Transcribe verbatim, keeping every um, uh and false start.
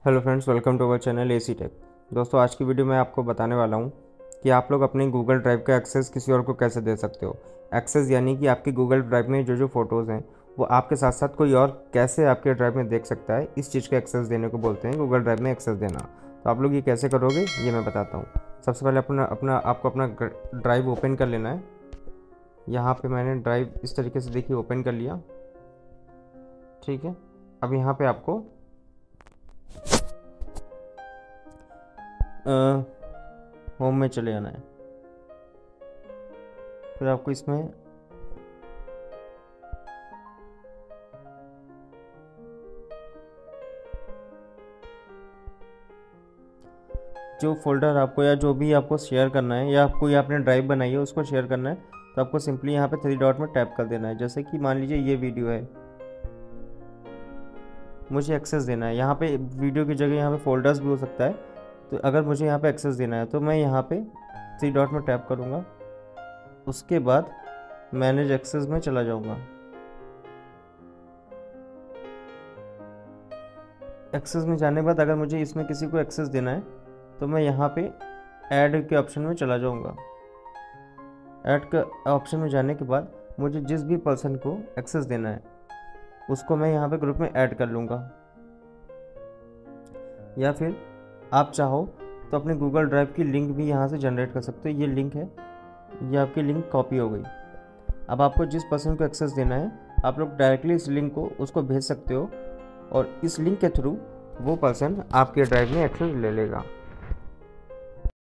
Hello friends, welcome to our channel AC tech. दोस्तों, आज की वीडियो में आपको बताने वाला हूं कि आप लोग अपने गूगल ड्राइव का एक्सेस किसी और को कैसे दे सकते हो। एक्सेस यानी कि आपकी गूगल ड्राइव में जो जो फ़ोटोज़ हैं वो आपके साथ साथ कोई और कैसे आपके ड्राइव में देख सकता है, इस चीज़ का एक्सेस देने को बोलते हैं गूगल ड्राइव में एक्सेस देना। तो आप लोग ये कैसे करोगे ये मैं बताता हूँ। सबसे पहले अपना अपना आपको अपना ड्राइव ओपन कर लेना है। यहाँ पर मैंने ड्राइव इस तरीके से देखिए ओपन कर लिया, ठीक है। अब यहाँ पर आपको होम में चले जाना है। फिर आपको इसमें जो फोल्डर आपको या जो भी आपको शेयर करना है या कोई आपने ड्राइव बनाई है उसको शेयर करना है, तो आपको सिंपली यहाँ पे थ्री डॉट में टैप कर देना है। जैसे कि मान लीजिए ये वीडियो है, मुझे एक्सेस देना है। यहाँ पे वीडियो की जगह यहाँ पे फोल्डर्स भी हो सकता है, तो अगर मुझे यहाँ पे एक्सेस देना है तो मैं यहाँ पे थ्री डॉट में टैप करूँगा। उसके बाद मैनेज एक्सेस में चला जाऊँगा। एक्सेस में जाने के बाद अगर मुझे इसमें किसी को एक्सेस देना है तो मैं यहाँ पे ऐड के ऑप्शन में चला जाऊँगा। ऐड के ऑप्शन में जाने के बाद मुझे जिस भी पर्सन को एक्सेस देना है उसको मैं यहाँ पे ग्रुप में ऐड कर लूँगा। या फिर आप चाहो तो अपने गूगल ड्राइव की लिंक भी यहाँ से जनरेट कर सकते हो। ये लिंक है, ये आपकी लिंक कॉपी हो गई। अब आपको जिस पर्सन को एक्सेस देना है आप लोग डायरेक्टली इस लिंक को उसको भेज सकते हो और इस लिंक के थ्रू वो पर्सन आपके ड्राइव में एक्सेस ले लेगा।